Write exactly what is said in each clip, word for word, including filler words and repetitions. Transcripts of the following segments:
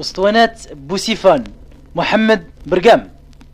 اسطوانات بوسيفان محمد برقام.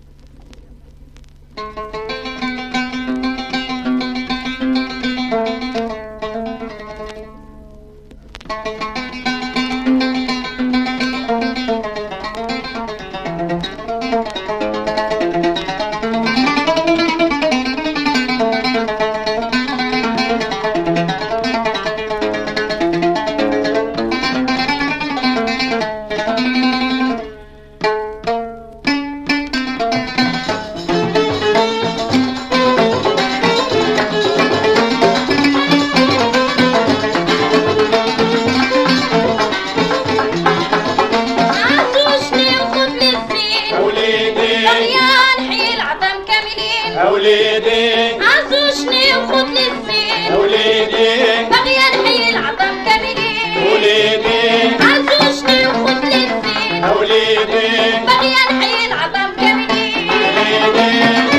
وليدي عزوشني وخذ لي الزين وليدي بغيا نحيي العظم كاملين وليدي عزوشني وخذ لي الزين وليدي بغيا نحيي العظم كاملين وليدي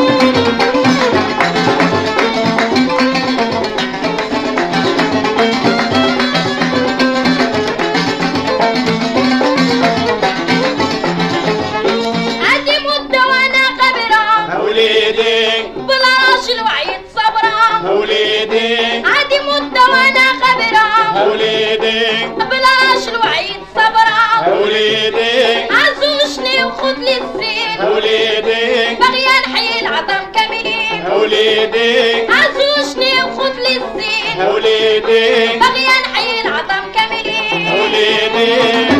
عادي مدة وانا خبرة وليدي بلاش الوعيد صبرة وليدي عزوشني وخذ لي الزين وليدي بغيا نحيي العظم كاملين وليدي عزوشني وخذ لي الزين وليدي بغيا نحيي العظم كاملين وليدي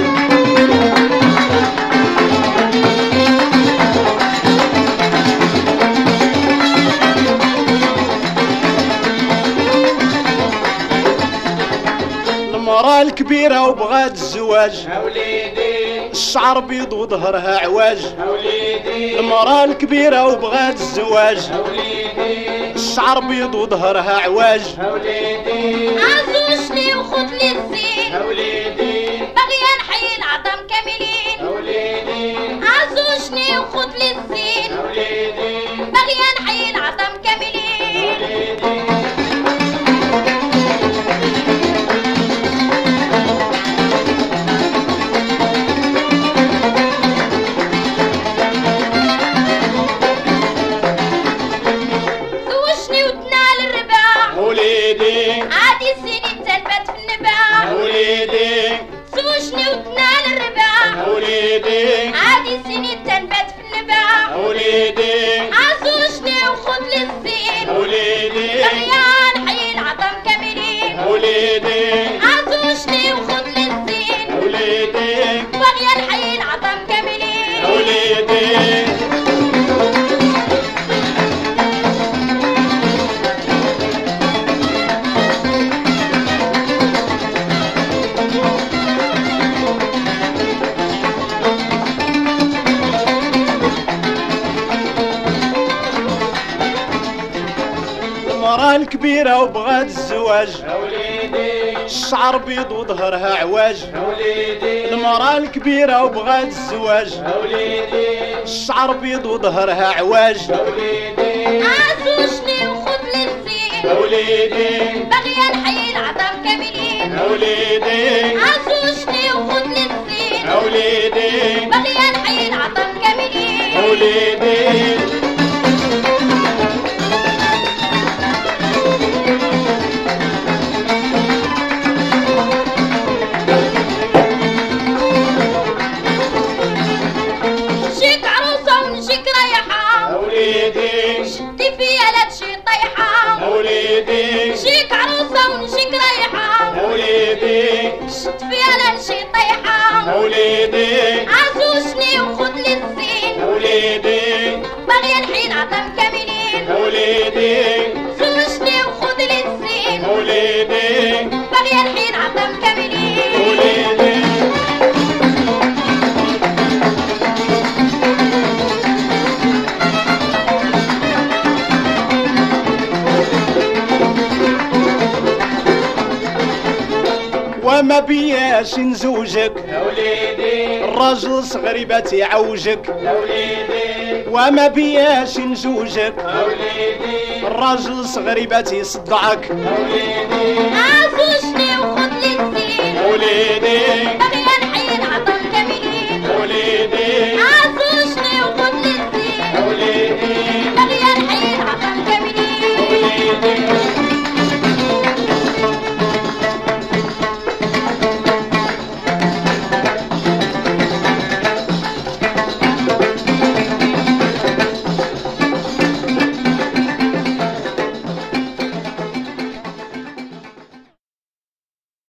المرأة الكبيرة وبغات الزواج وليدي الشعر بيض وظهرها عواج وليدي المرأة الكبيرة وبغات الزواج وليدي الشعر بيض وظهرها عواج وليدي عزوشني وخذ لي الزين وليدي بغيا نحيي العظم كاملين وليدي عزوشني وخذ لي الزين وليدي بغيا نحيي العظم كاملين وليدي عادي السنين تنبت في النباع وليدي زوجني وتنال الرباع وليدي عادي السنين تنبت في النباع وليدي عزوجني وخذ لي الزين وليدي بغيا نحيي العظم كاملين وليدي عزوجني وخذ لي الزين وليدي بغيا نحيي العظم كاملين وليدي المرأة الكبيرة وبغات الزواج وليدي الشعر بيض وظهرها عواج وليدي المرأة الكبيرة وبغات الزواج وليدي الشعر بيض وظهرها عواج وليدي عزوجني وخذ لي الزين وليدي بغيا نحيي العظم كاملين وليدي عزوجني وخذ لي الزين وليدي بغيا نحيي العظم كاملين وليدي نجيك عروسة ونجيك رايحة وليدي شدي فيا لا تجي طيحة وليدي نجيك عروسة ونجيك رايحة وليدي شد فيا لا نجي طيحة وليدي عزوجني وخذ لي الزين وليدي بغيا نحيي العظم كاملين وليدي زوجني وخذ لي الزين وليدي بغيا نحيي العظم كاملين وليدي وما بياش نزوجك وليدي الراجل صغريبات يعوجك وليدي وما بياش نزوجك وليدي الراجل صغريبات يصدعك وليدي